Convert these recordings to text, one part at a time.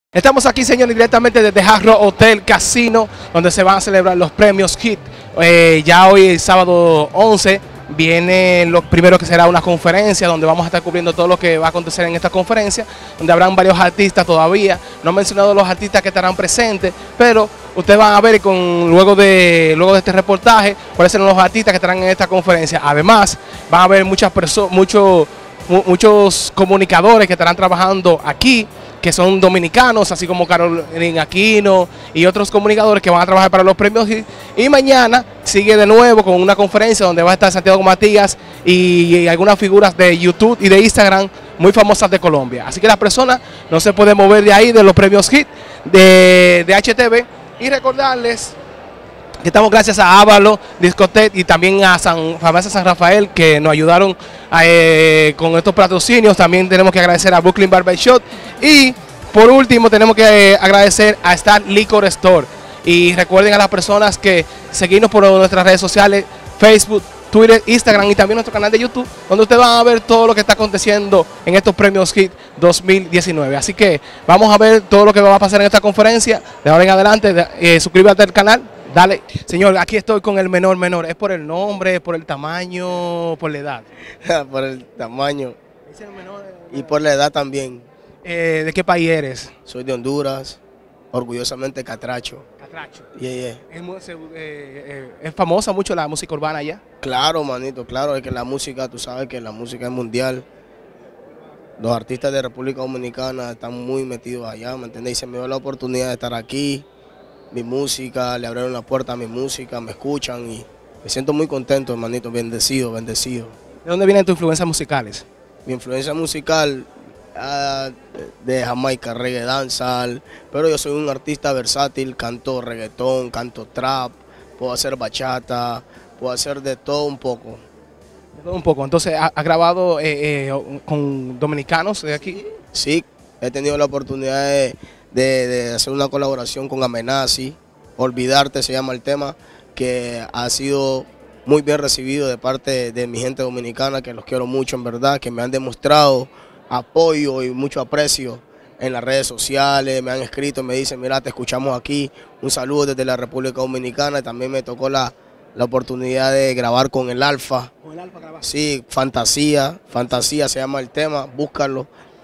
Estamos aquí, señores, directamente desde Hard Rock Hotel Casino, donde se van a celebrar los premios HIT. Ya hoy, sábado 11, viene lo primero que será una conferencia, donde vamos a estar cubriendo todo lo que va a acontecer en esta conferencia, donde habrán varios artistas todavía. No he mencionado los artistas que estarán presentes, pero ustedes van a ver luego de este reportaje cuáles serán los artistas que estarán en esta conferencia. Además, van a haber muchos comunicadores que estarán trabajando aquí, que son dominicanos, así como Carolina Aquino y otros comunicadores que van a trabajar para los premios. Y mañana sigue de nuevo con una conferencia donde va a estar Santiago Matías y algunas figuras de YouTube y de Instagram muy famosas de Colombia. Así que las personas no se pueden mover de ahí, de los premios HIT de HTV. Y recordarles que estamos gracias a Ávalo, Discotec y también a Farmacia San Rafael, que nos ayudaron con estos patrocinios. También tenemos que agradecer a Brooklyn Barbershop. Y por último tenemos que agradecer a Star Liquor Store. Y recuerden a las personas que seguirnos por nuestras redes sociales, Facebook, Twitter, Instagram y también nuestro canal de YouTube, donde ustedes van a ver todo lo que está aconteciendo en estos premios HIT 2019. Así que vamos a ver todo lo que va a pasar en esta conferencia. De ahora en adelante, suscríbete al canal. Dale, señor, aquí estoy con el menor. ¿Es por el nombre, por el tamaño, por la edad? Por el tamaño. ¿Es el menor? Y por la edad también. ¿De qué país eres? Soy de Honduras, orgullosamente catracho. Catracho. Yeah. ¿Es famosa mucho la música urbana allá? Claro, manito, claro, es que la música, tú sabes que la música es mundial. Los artistas de República Dominicana están muy metidos allá, ¿me entiendes? Y se me dio la oportunidad de estar aquí. Mi música, le abrieron la puerta a mi música, me escuchan y me siento muy contento, hermanito, bendecido. ¿De dónde vienen tus influencias musicales? Mi influencia musical de Jamaica, reggae, dancehall, pero yo soy un artista versátil, canto reggaetón, canto trap, puedo hacer bachata, puedo hacer de todo un poco. De todo un poco, entonces, ¿has grabado con dominicanos de aquí? Sí, he tenido la oportunidad de hacer una colaboración con Amenazi, Olvidarte se llama el tema, que ha sido muy bien recibido de parte de mi gente dominicana, que los quiero mucho en verdad, que me han demostrado apoyo y mucho aprecio en las redes sociales, me han escrito, me dicen, mira, te escuchamos aquí, un saludo desde la República Dominicana. También me tocó la oportunidad de grabar con el Alfa. ¿Con el Alfa grabaste? Sí, Fantasía se llama el tema, búsquenlo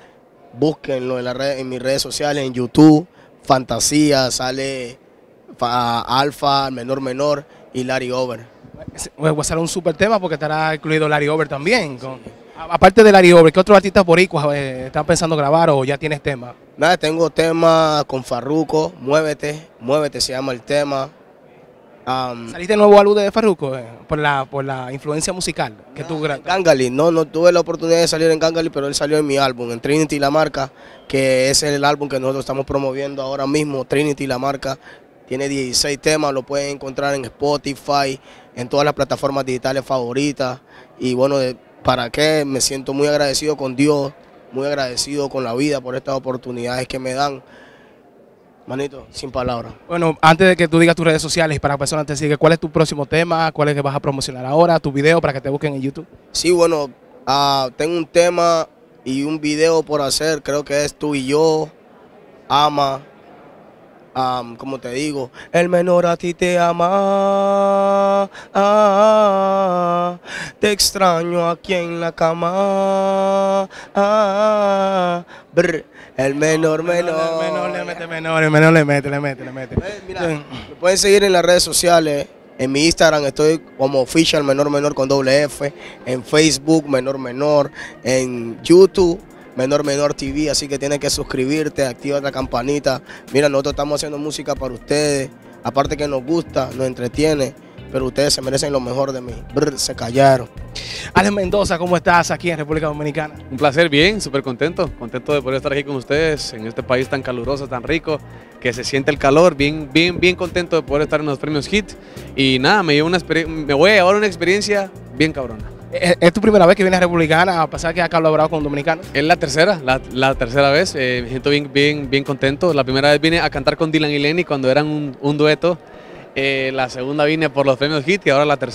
en mis redes sociales, en YouTube, Fantasía, sale Alfa, Menor y Larry Over. Va a ser un super tema porque estará incluido Larry Over también. Aparte de Larry Over, ¿qué otros artistas boricuas están pensando grabar o ya tienes tema? Nada, tengo tema con Farruko, Muévete se llama el tema. ¿Saliste el nuevo álbum de Farruko por la influencia musical que tú grabaste? Gangali, no tuve la oportunidad de salir en Gangali, pero él salió en mi álbum, en Trinity La Marca, que es el álbum que nosotros estamos promoviendo ahora mismo. Trinity La Marca tiene 16 temas, lo pueden encontrar en Spotify, en todas las plataformas digitales favoritas. Y bueno, ¿para qué? Me siento muy agradecido con Dios, muy agradecido con la vida por estas oportunidades que me dan. Manito, sin palabras. Bueno, antes de que tú digas tus redes sociales y para que personas te sigan, ¿cuál es tu próximo tema? ¿Cuál es que vas a promocionar ahora? ¿Tu video para que te busquen en YouTube? Sí, bueno, tengo un tema y un video por hacer, creo que es Tú y Yo, Ama. Como te digo, el menor a ti te ama, te extraño aquí en la cama, el menor le mete. Mira, me pueden seguir en las redes sociales, en mi Instagram estoy como Official Menor con doble F, en Facebook Menor, en YouTube Menor TV, así que tienes que suscribirte, activa la campanita. Mira, nosotros estamos haciendo música para ustedes, aparte que nos gusta, nos entretiene, pero ustedes se merecen lo mejor de mí. Se callaron. Alex Mendoza, ¿cómo estás aquí en República Dominicana? Un placer, bien, súper contento de poder estar aquí con ustedes en este país tan caluroso, tan rico, que se siente el calor, bien contento de poder estar en los premios HIT. Y nada, me voy a llevar una experiencia bien cabrona. ¿Es tu primera vez que vienes a Republicana a pasar que has colaborado con dominicanos? Es la tercera vez, me siento bien contento. La primera vez vine a cantar con Dylan y Lenny cuando eran un dueto. La segunda vine por los premios HIT y ahora la tercera.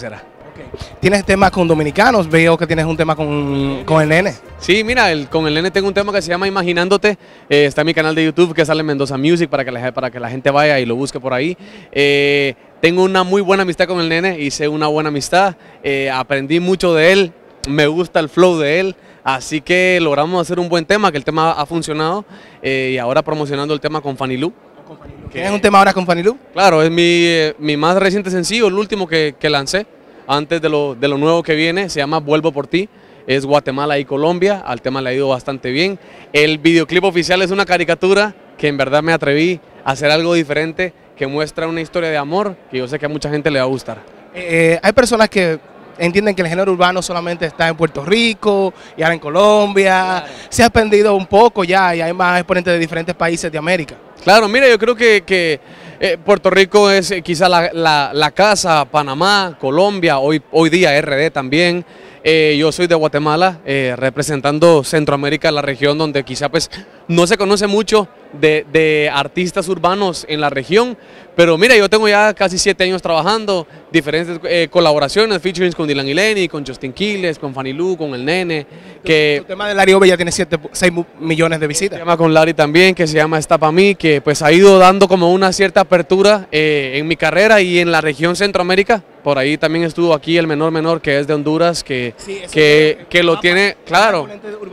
¿Tienes temas con dominicanos? Veo que tienes un tema con el nene. Sí, mira, con el nene tengo un tema que se llama Imaginándote. Está en mi canal de YouTube que sale Mendoza Music para que la gente vaya y lo busque por ahí. Tengo una muy buena amistad con el nene, hice una buena amistad, aprendí mucho de él, me gusta el flow de él, así que logramos hacer un buen tema, que el tema ha funcionado y ahora promocionando el tema con Fanny Lu. ¿Tienes un tema ahora con Fanny Lu? Claro, es mi más reciente sencillo, el último que lancé antes de lo nuevo que viene, se llama Vuelvo por ti. Es Guatemala y Colombia, al tema le ha ido bastante bien. El videoclip oficial es una caricatura que en verdad me atreví a hacer algo diferente, que muestra una historia de amor que yo sé que a mucha gente le va a gustar. Hay personas que entienden que el género urbano solamente está en Puerto Rico y ahora en Colombia. Claro. Se ha expandido un poco ya y hay más exponentes de diferentes países de América. Claro, mira, yo creo que Puerto Rico es quizá la casa, Panamá, Colombia, hoy día RD también. Yo soy de Guatemala, representando Centroamérica, la región donde quizá pues no se conoce mucho de artistas urbanos en la región, pero mira, yo tengo ya casi 7 años trabajando, diferentes colaboraciones, featurings con Dylan y Lenny, con Justin Quiles, con Fanny Lu, con el nene. El tema de Larry Ove ya tiene 6 millones de visitas. Un tema con Larry también que se llama Está Pa' Mí, que pues ha ido dando como una cierta apertura en mi carrera y en la región Centroamérica. Por ahí también estuvo aquí el menor que es de Honduras, que lo tiene, claro,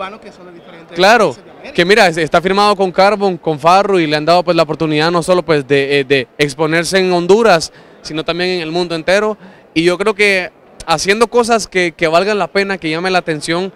claro, que mira, está firmado con Carbon, con Farru y le han dado pues la oportunidad no solo pues de exponerse en Honduras, sino también en el mundo entero. Y yo creo que haciendo cosas que valgan la pena, que llamen la atención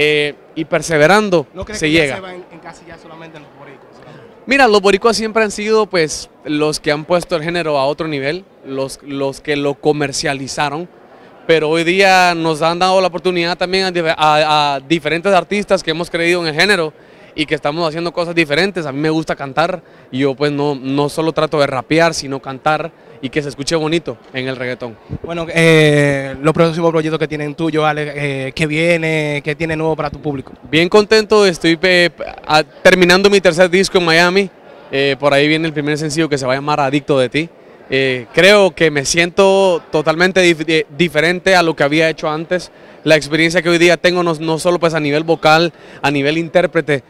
y perseverando, ¿No crees se que llega. Se va en casi ya solamente en los boricuas? Mira, los boricuas siempre han sido pues los que han puesto el género a otro nivel, los que lo comercializaron, pero hoy día nos han dado la oportunidad también a diferentes artistas que hemos creído en el género y que estamos haciendo cosas diferentes. A mí me gusta cantar y yo pues no solo trato de rapear, sino cantar y que se escuche bonito en el reggaetón. Bueno, los próximos proyectos que tienen tuyo, Ale, ¿qué viene? ¿Qué tiene nuevo para tu público? Bien contento, estoy terminando mi tercer disco en Miami, por ahí viene el primer sencillo que se va a llamar Adicto de Ti. Creo que me siento totalmente diferente a lo que había hecho antes. La experiencia que hoy día tengo no solo pues a nivel vocal, a nivel intérprete,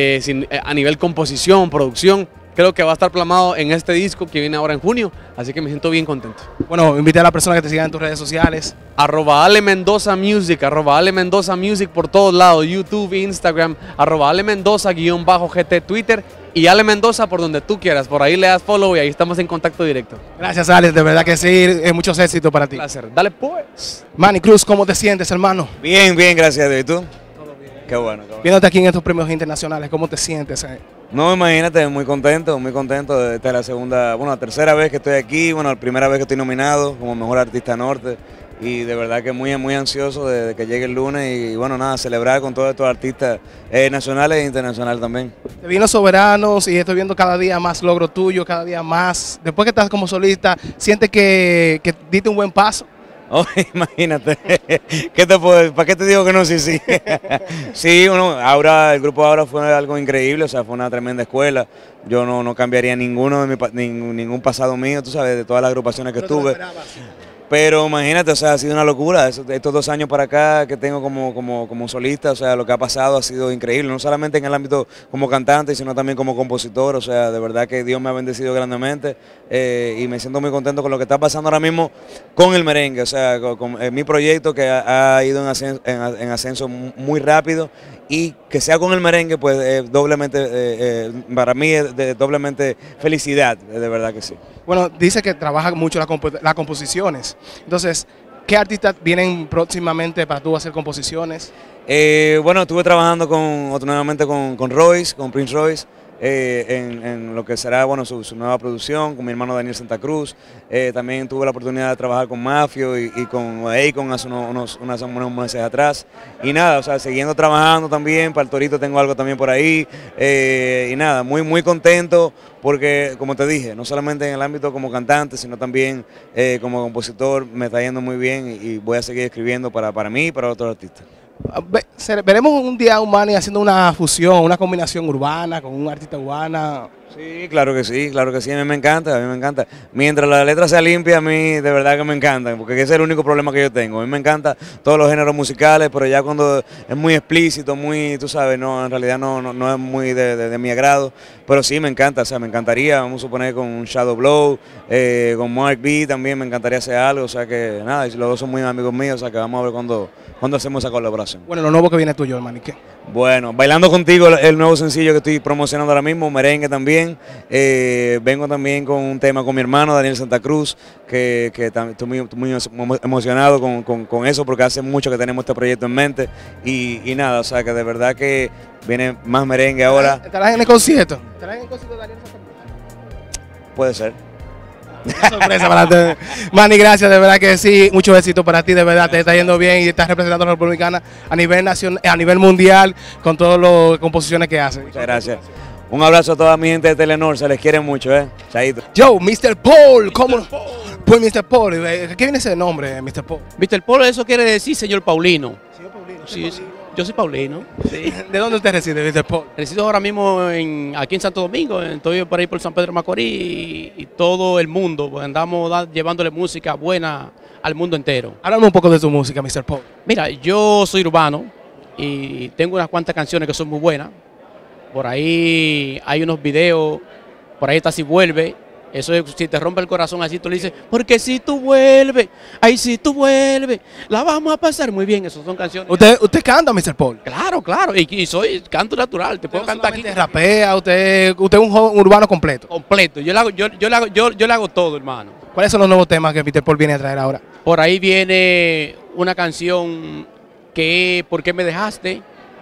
a nivel composición, producción. Creo que va a estar plasmado en este disco que viene ahora en junio, así que me siento bien contento. Bueno, invité a la persona que te siga en tus redes sociales. @AleMendozaMusic, @AleMendozaMusic por todos lados, YouTube, Instagram, @AleMendoza_GT, Twitter y Ale Mendoza por donde tú quieras, por ahí le das follow y ahí estamos en contacto directo. Gracias, Alex, de verdad que sí, muchos éxitos para ti. Un placer, dale pues. Manny Cruz, ¿cómo te sientes, hermano? Bien, gracias a Dios. ¿Y tú? Todo bien. Qué bueno. Viéndote aquí en estos premios internacionales, ¿cómo te sientes? No, imagínate, muy contento de esta es la tercera vez que estoy aquí, la primera vez que estoy nominado como Mejor Artista Norte y de verdad que muy ansioso de que llegue el lunes y bueno, nada, celebrar con todos estos artistas nacionales e internacionales también. Te vi en Los Soberanos y estoy viendo cada día más logro tuyo, cada día más. Después que estás como solista, ¿sientes que diste un buen paso? Oh, imagínate, ¿para qué te digo que no? Sí. Sí, el grupo Aura fue algo increíble, o sea, fue una tremenda escuela. Yo no cambiaría ningún pasado mío, tú sabes, de todas las agrupaciones que estuve. Pero imagínate, o sea, ha sido una locura. Estos 2 años para acá que tengo como solista, o sea, lo que ha pasado ha sido increíble, no solamente en el ámbito como cantante, sino también como compositor. O sea, de verdad que Dios me ha bendecido grandemente y me siento muy contento con lo que está pasando ahora mismo con el merengue. O sea, con mi proyecto que ha ido en ascenso muy rápido y que sea con el merengue, pues doblemente, para mí es doblemente felicidad, de verdad que sí. Bueno, dice que trabaja mucho las composiciones. Entonces, ¿qué artistas vienen próximamente para tú hacer composiciones? Estuve trabajando nuevamente con Royce, con Prince Royce, en lo que será su nueva producción, con mi hermano Daniel Santa Cruz. También tuve la oportunidad de trabajar con Mafio y con Akon hace unos meses atrás. Y nada, o sea, siguiendo trabajando también, para el Torito tengo algo también por ahí. Y nada, muy contento porque, como te dije, no solamente en el ámbito como cantante, sino también como compositor, me está yendo muy bien y voy a seguir escribiendo para mí y para otros artistas. Veremos un día a un Manny haciendo una fusión, una combinación urbana con un artista urbana. Sí, claro que sí, a mí me encanta, a mí me encanta. Mientras la letra sea limpia, a mí de verdad que me encanta, porque ese es el único problema que yo tengo. A mí me encanta todos los géneros musicales, pero ya cuando es muy explícito, muy, tú sabes, no, en realidad no es muy de mi agrado, pero sí me encanta, o sea, me encantaría, vamos a suponer con Shadow Blow, con Mark B también me encantaría hacer algo, o sea que nada, los dos son muy amigos míos, o sea que vamos a ver cuando hacemos esa colaboración. Bueno, lo nuevo que viene tuyo, Manny, ¿qué? Bueno, Bailando Contigo, el nuevo sencillo que estoy promocionando ahora mismo, merengue también. Vengo también con un tema con mi hermano Daniel Santa Cruz, que estoy muy emocionado con eso porque hace mucho que tenemos este proyecto en mente y nada, o sea que de verdad que viene más merengue ahora. ¿Estarás en el concierto? ¿Estarás en el concierto de Daniel Santa Cruz? Puede ser. Una sorpresa para ti. Manny, gracias, de verdad que sí, mucho éxito para ti, de verdad, te está yendo bien y estás representando a la República Dominicana a nivel nacional, a nivel mundial, con todas las composiciones que haces. Muchas gracias. Un abrazo a toda mi gente de Telenor, se les quiere mucho, Chaito. Yo, Mr. Paul, ¿cómo? Pues Mr. Paul, ¿qué viene ese nombre, Mr. Paul? Mr. Paul, eso quiere decir señor Paulino. Señor Paulino. Sí, yo soy Paulino. Sí. ¿De dónde usted reside, Mr. Paul? Resido ahora mismo aquí en Santo Domingo, estoy por ahí por San Pedro de Macorís y todo el mundo, pues andamos llevándole música buena al mundo entero. Háblame un poco de tu música, Mr. Paul. Mira, yo soy urbano y tengo unas cuantas canciones que son muy buenas. Por ahí hay unos videos, por ahí está Si Vuelve. Eso es, si te rompe el corazón así, tú le dices, porque si tú vuelves, ay, si tú vuelves, la vamos a pasar muy bien. Esas son canciones. ¿Usted canta, Mr. Paul? Claro, claro, y soy canto natural, te puedo cantar aquí. ¿Usted rapea? ¿Usted es un joven urbano completo? Completo, yo le hago todo, hermano. ¿Cuáles son los nuevos temas que Mr. Paul viene a traer ahora? Por ahí viene una canción que es ¿Por qué me dejaste?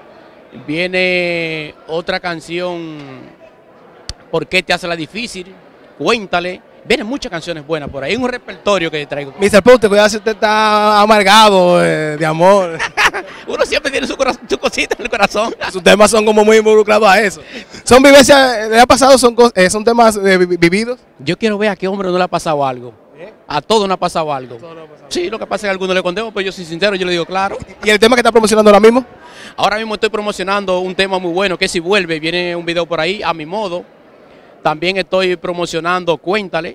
Viene otra canción, ¿Por qué te hace la difícil? Cuéntale. Vienen muchas canciones buenas por ahí. Es un repertorio que traigo. Mr. Paul, te cuidado si usted está amargado de amor. Uno siempre tiene su cosita en el corazón. Sus temas son como muy involucrados a eso. ¿Son vivencias, le ha pasado, son temas vividos? Yo quiero ver a qué hombre no le ha pasado algo. A todo no ha pasado algo. Sí, lo que pasa es que a algunos le condeno, pero yo soy sincero, yo le digo claro. ¿Y el tema que está promocionando ahora mismo? Ahora mismo estoy promocionando un tema muy bueno, que es Si Vuelve, viene un video por ahí, a mi modo. También estoy promocionando Cuéntale.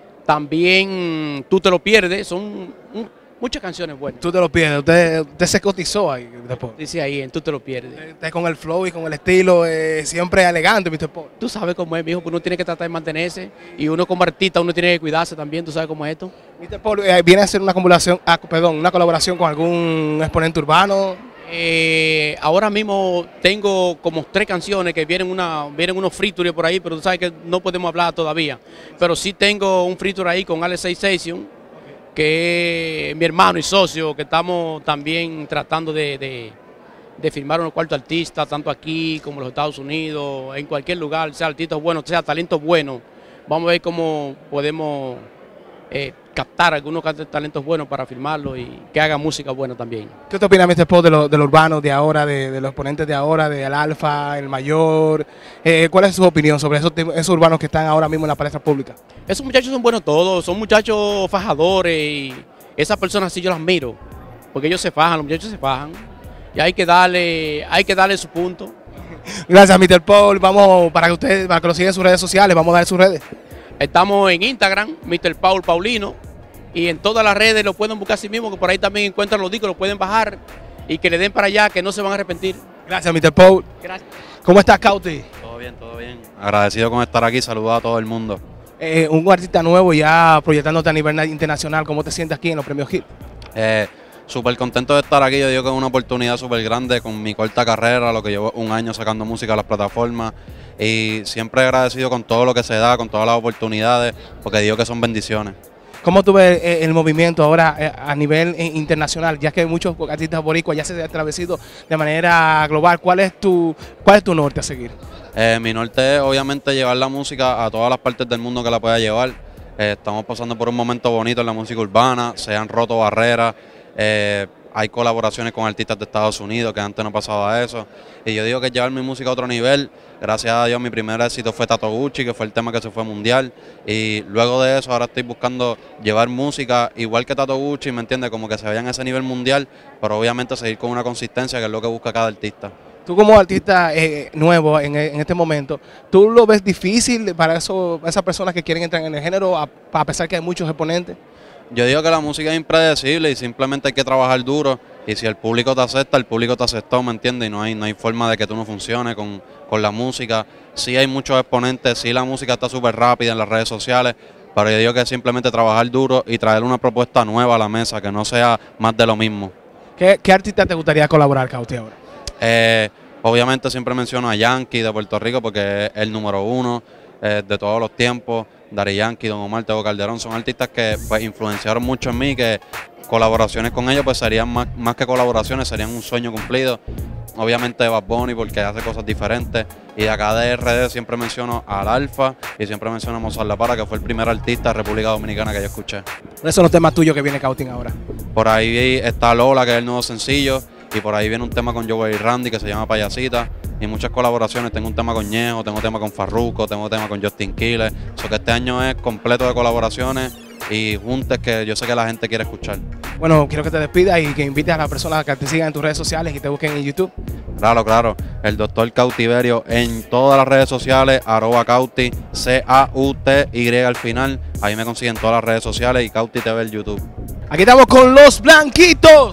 También Tú te lo pierdes. Son muchas canciones buenas. Tú te lo pierdes. Usted se cotizó ahí después. Dice ahí, en Tú te lo pierdes. Usted con el flow y con el estilo siempre elegante, Mr. Paul. Tú sabes cómo es, mijo, que uno tiene que tratar de mantenerse. Y uno como artista, uno tiene que cuidarse también. Tú sabes cómo es esto. Mr. Paul, ¿viene a hacer una colaboración con algún exponente urbano? Ahora mismo tengo como 3 canciones que vienen unos features por ahí, pero tú sabes que no podemos hablar todavía. Pero sí tengo un feature ahí con Alex Sensation, que es mi hermano y socio, que estamos también tratando de firmar unos cuartos artistas, tanto aquí como en los Estados Unidos, en cualquier lugar, sea artistas buenos, sea talentos buenos. Vamos a ver cómo podemos captar algunos talentos buenos para firmarlo y que haga música buena también. ¿Qué te opina, Mr. Paul, de los urbanos de ahora, de los exponentes de ahora, del Alfa, el Mayor? ¿Cuál es su opinión sobre esos urbanos que están ahora mismo en la palestra pública? Esos muchachos son buenos todos, son muchachos fajadores y esas personas sí yo las miro, porque ellos se fajan, los muchachos se fajan y hay que darle su punto. Gracias, Mr. Paul. Vamos, para que lo sigan en sus redes sociales, vamos a dar sus redes. Estamos en Instagram, Mr. Paul Paulino, y en todas las redes lo pueden buscar así mismo, que por ahí también encuentran los discos, lo pueden bajar y que le den para allá, que no se van a arrepentir. Gracias, Mr. Paul. Gracias. ¿Cómo estás, Cauti? Todo bien, todo bien. Agradecido con estar aquí, saludos a todo el mundo. Un artista nuevo ya proyectándote a nivel internacional, ¿cómo te sientes aquí en los premios HIT? Súper contento de estar aquí, yo digo que es una oportunidad súper grande con mi corta carrera, lo que llevo un año sacando música a las plataformas y siempre agradecido con todo lo que se da, con todas las oportunidades, porque digo que son bendiciones. ¿Cómo tú ves el movimiento ahora a nivel internacional, ya que muchos artistas boricuas ya se han atravesado de manera global? ¿Cuál es tu norte a seguir? Mi norte es obviamente llevar la música a todas las partes del mundo que la pueda llevar. Estamos pasando por un momento bonito en la música urbana, se han roto barreras. hay colaboraciones con artistas de Estados Unidos, que antes no pasaba eso. Y yo digo que llevar mi música a otro nivel. Gracias a Dios mi primer éxito fue Tato Gucci, que fue el tema que se fue mundial. Y luego de eso ahora estoy buscando llevar música igual que Tato Gucci, ¿me entiendes? Como que se vayan a ese nivel mundial, pero obviamente seguir con una consistencia, que es lo que busca cada artista. Tú como artista nuevo en este momento, ¿tú lo ves difícil para esas personas que quieren entrar en el género, a pesar que hay muchos exponentes? Yo digo que la música es impredecible y simplemente hay que trabajar duro. Y si el público te acepta, el público te aceptó, ¿me entiendes? Y no hay forma de que tú no funcione con la música. Sí hay muchos exponentes, sí la música está súper rápida en las redes sociales, pero yo digo que es simplemente trabajar duro y traer una propuesta nueva a la mesa, que no sea más de lo mismo. ¿Qué artista te gustaría colaborar, Cauti, ahora? Obviamente siempre menciono a Yankee de Puerto Rico porque es el número 1 de todos los tiempos. Daddy Yankee, Don Omar, Tego Calderón son artistas que pues influenciaron mucho en mí, que colaboraciones con ellos pues serían más que colaboraciones, serían un sueño cumplido. Obviamente Bad Bunny porque hace cosas diferentes, y de acá de RD siempre menciono al Alfa y siempre menciono a Mozart La Para, que fue el primer artista de República Dominicana que yo escuché. ¿Cuáles son los temas tuyos que viene Cauti ahora? Por ahí está Lola, que es el nuevo sencillo, y por ahí viene un tema con Joey y Randy que se llama Payasita, y muchas colaboraciones. Tengo un tema con Ñejo, tengo un tema con Farruko, tengo un tema con Justin Quiles. So que este año es completo de colaboraciones y juntes que yo sé que la gente quiere escuchar. Bueno, quiero que te despidas y que invites a las personas a que te sigan en tus redes sociales y te busquen en YouTube. Claro, el Doctor Cautiverio en todas las redes sociales, @Cauti, CAUTY al final. Ahí me consiguen todas las redes sociales y Cauti TV en YouTube. Aquí estamos con los Blanquitos.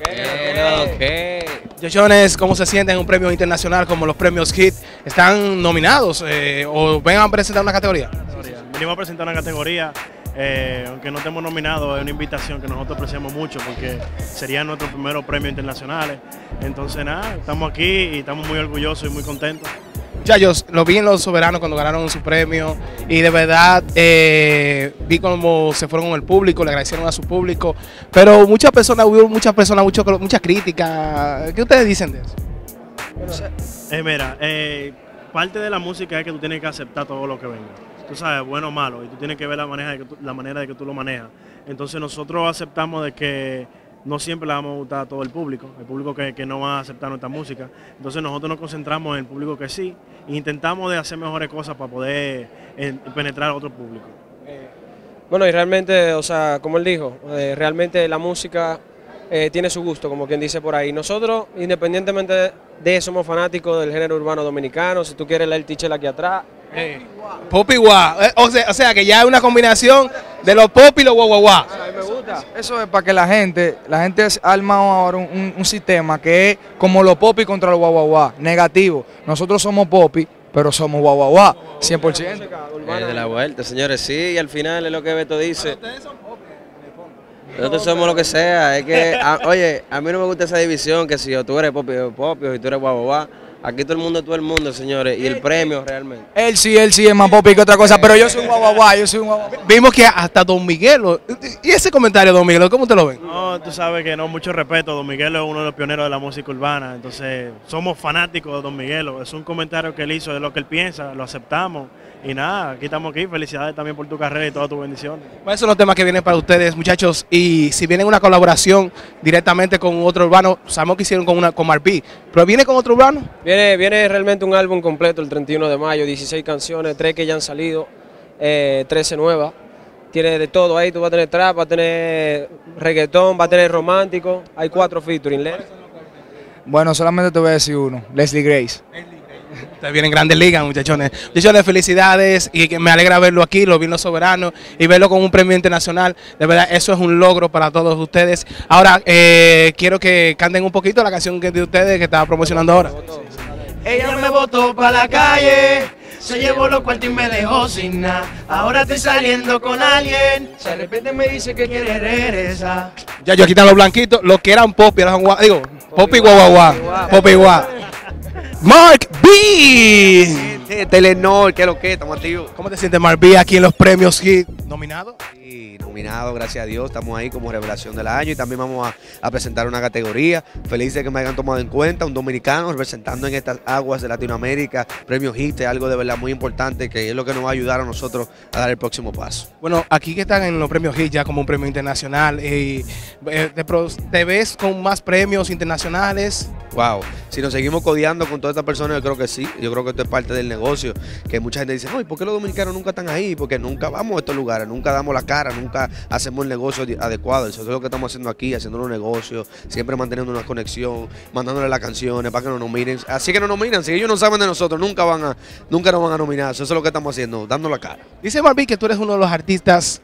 ¿Qué? Yochones, ¿cómo se sienten en un premio internacional como los premios HIT? ¿Están nominados o ven a presentar una categoría? Venimos a presentar una categoría, aunque no estemos nominados, es una invitación que nosotros apreciamos mucho porque serían nuestros primeros premios internacionales. Entonces nada, estamos aquí y estamos muy orgullosos y muy contentos. Muchachos, lo vi en Los Soberanos cuando ganaron su premio y de verdad vi cómo se fueron con el público, le agradecieron a su público, pero hubo muchas críticas. ¿Qué ustedes dicen de eso? Mira, parte de la música es que tú tienes que aceptar todo lo que venga. Tú sabes, bueno o malo, y tú tienes que ver la manera de que tú lo manejas. Entonces nosotros aceptamos de que no siempre le vamos a gustar a todo el público que no va a aceptar nuestra música. Entonces nosotros nos concentramos en el público que sí e intentamos de hacer mejores cosas para poder penetrar a otro público. Bueno, y realmente, o sea, como él dijo, realmente la música tiene su gusto, como quien dice por ahí. Nosotros, independientemente de eso, somos fanáticos del género urbano dominicano. Si tú quieres leer el tichel aquí atrás. Pop y guá. O sea que ya es una combinación de los pop y los guau guau guau. A mí me gusta. Eso es para que la gente ha armado ahora un sistema que es como los popi contra los guau guau guau, negativo. Nosotros somos popi, pero somos guau guau guau, 100%. De la vuelta, señores, sí, y al final es lo que Beto dice. Nosotros somos lo que sea, es que, oye, a mí no me gusta esa división, que si tú eres popi, o si tú eres guau guau guau. Aquí todo el mundo, señores, y el premio realmente. Él sí es más popi que otra cosa, pero yo soy un guau guau guau, yo soy un guau guau guau. Vimos que hasta Don Miguelo, y ese comentario, Don Miguelo, ¿cómo te lo ven? No, tú sabes que no, mucho respeto, Don Miguelo es uno de los pioneros de la música urbana, entonces somos fanáticos de Don Miguelo, es un comentario que él hizo de lo que él piensa, lo aceptamos, y nada, aquí estamos aquí, felicidades también por tu carrera y todas tus bendiciones. ¿Cuáles son los temas que vienen para ustedes, muchachos? Y si vienen una colaboración directamente con otro urbano, sabemos que hicieron con Marpí, pero ¿viene con otro urbano? Viene realmente un álbum completo el 31 de mayo, 16 canciones, 3 que ya han salido, 13 nuevas. Tiene de todo ahí, tú vas a tener trap, vas a tener reggaetón, vas a tener romántico, hay 4 featuring. Bueno, solamente te voy a decir uno, Leslie Grace. Ustedes vienen grandes ligas, muchachones. Muchachones, felicidades y que me alegra verlo aquí, lo vi en Los Soberanos y verlo con un premio internacional. De verdad, eso es un logro para todos ustedes. Ahora, quiero que canten un poquito la canción de ustedes que estaba promocionando ahora. Ella me botó para la calle, se llevó los cuartos y me dejó sin nada. Ahora estoy saliendo con alguien, de repente me dice que quiere regresar. Ya yo aquí están los blanquitos, los que eran pop y eran guau, digo, pop y guau guau guau, pop y guau. Mark B. Telenor, ¿qué es lo que? Estamos activos. ¿Cómo te sientes, Marví, aquí en los premios Hit nominado? Sí, nominado, gracias a Dios. Estamos ahí como revelación del año y también vamos a presentar una categoría. Feliz de que me hayan tomado en cuenta, un dominicano representando en estas aguas de Latinoamérica. Premio Hit es algo de verdad muy importante que es lo que nos va a ayudar a nosotros a dar el próximo paso. Bueno, aquí que están en los premios Hit ya como un premio internacional, ¿te ves con más premios internacionales? Wow, si nos seguimos codeando con todas estas personas, yo creo que sí. Yo creo que esto es parte del negocio, que mucha gente dice, no, ¿y por qué los dominicanos nunca están ahí? Porque nunca vamos a estos lugares, nunca damos la cara, nunca hacemos el negocio adecuado. Eso es lo que estamos haciendo aquí, haciendo los negocios, siempre manteniendo una conexión, mandándole las canciones para que nos nominen. Así que nos nominan, si ellos no saben de nosotros, nunca nos van a nominar. Eso es lo que estamos haciendo, dando la cara. Dice Marví que tú eres uno de los artistas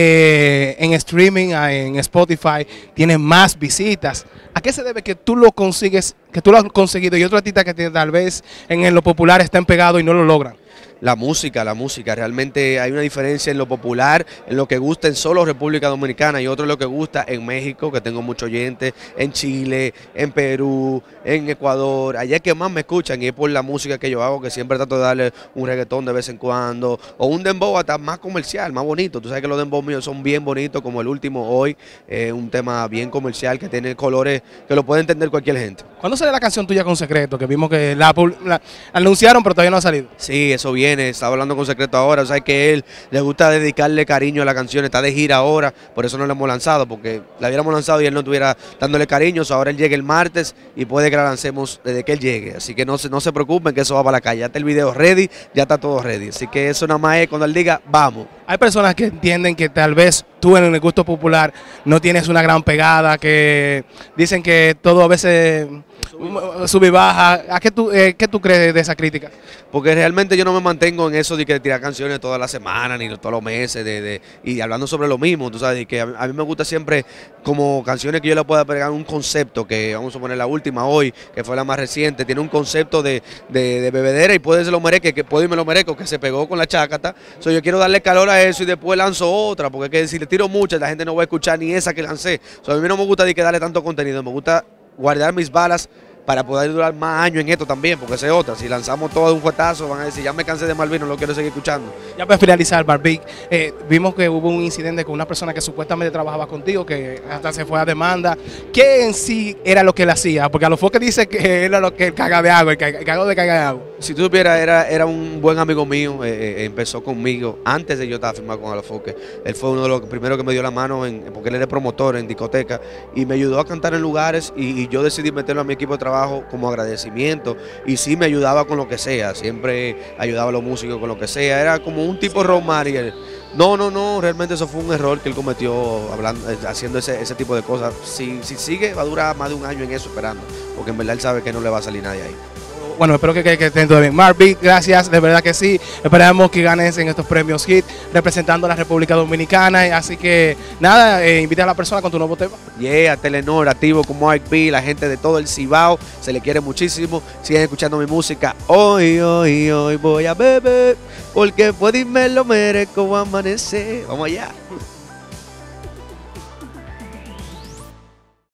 que en streaming, en Spotify, tiene más visitas. ¿A qué se debe que tú lo consigues, que tú lo has conseguido y otros artistas que tal vez en lo popular están pegados y no lo logran? La música, realmente hay una diferencia en lo popular, en lo que gusta en solo República Dominicana y otro en lo que gusta en México, que tengo muchos oyentes, en Chile, en Perú, en Ecuador, allá es que más me escuchan y es por la música que yo hago, que siempre trato de darle un reggaetón de vez en cuando, o un dembow hasta más comercial, más bonito. Tú sabes que los dembow míos son bien bonitos, como el último hoy, un tema bien comercial que tiene colores que lo puede entender cualquier gente. ¿Cuándo sale la canción tuya con Secreto? Que vimos que la anunciaron pero todavía no ha salido. Sí, eso viene. Estaba hablando con Secreto ahora, o sea que él le gusta dedicarle cariño a la canción, está de gira ahora, por eso no la hemos lanzado, porque la hubiéramos lanzado y él no estuviera dándole cariño. Ahora él llega el martes y puede que la lancemos desde que él llegue, así que no se preocupen que eso va para la calle, ya está el video ready, ya está todo ready, así que eso nada más es cuando él diga, vamos. Hay personas que entienden que tal vez tú en el gusto popular no tienes una gran pegada, que dicen que todo a veces sube y baja. ¿Qué tú crees de esa crítica? Porque realmente yo no me mantengo en eso de que tirar canciones todas las semanas ni todos los meses y hablando sobre lo mismo, tú sabes, y que a mí me gusta siempre como canciones que yo le pueda pegar un concepto, que vamos a poner la última hoy, que fue la más reciente, tiene un concepto de bebedera y puede ser lo mereque, que puedo y me lo merezco, que se pegó con la chácata. Yo quiero darle calor a eso y después lanzo otra, porque es que si le tiro muchas la gente no va a escuchar ni esa que lancé. A mí no me gusta darle tanto contenido, me gusta guardar mis balas para poder durar más años en esto también, porque esa es otra. Si lanzamos todo de un fuetazo, van a decir, ya me cansé de Marví, no lo quiero seguir escuchando. Ya para finalizar, Marví, vimos que hubo un incidente con una persona que supuestamente trabajaba contigo, que hasta se fue a demanda. ¿Qué en sí era lo que él hacía? Porque a lo que dice que era lo que caga de agua, el cagado de caga de agua. Si tú supieras, era un buen amigo mío, empezó conmigo antes de yo estar firmado con Alofoque. Él fue uno de los primeros que me dio la mano, porque él era promotor en discoteca, y me ayudó a cantar en lugares, y yo decidí meterlo a mi equipo de trabajo como agradecimiento, y sí me ayudaba con lo que sea, siempre ayudaba a los músicos con lo que sea, era como un tipo Ron Mariel. No, realmente eso fue un error que él cometió haciendo ese tipo de cosas. Si sigue, va a durar más de un año en eso esperando, porque en verdad él sabe que no le va a salir nadie ahí. Bueno, espero que estén todo bien. Marví, gracias, de verdad que sí. Esperamos que ganes en estos premios Hit representando a la República Dominicana. Así que nada, invita a la persona con tu nuevo tema. Telenor, activo como Mike B, la gente de todo el Cibao, se le quiere muchísimo. Siguen escuchando mi música. Hoy voy a beber, porque por irme lo merezco amanecer. Vamos allá.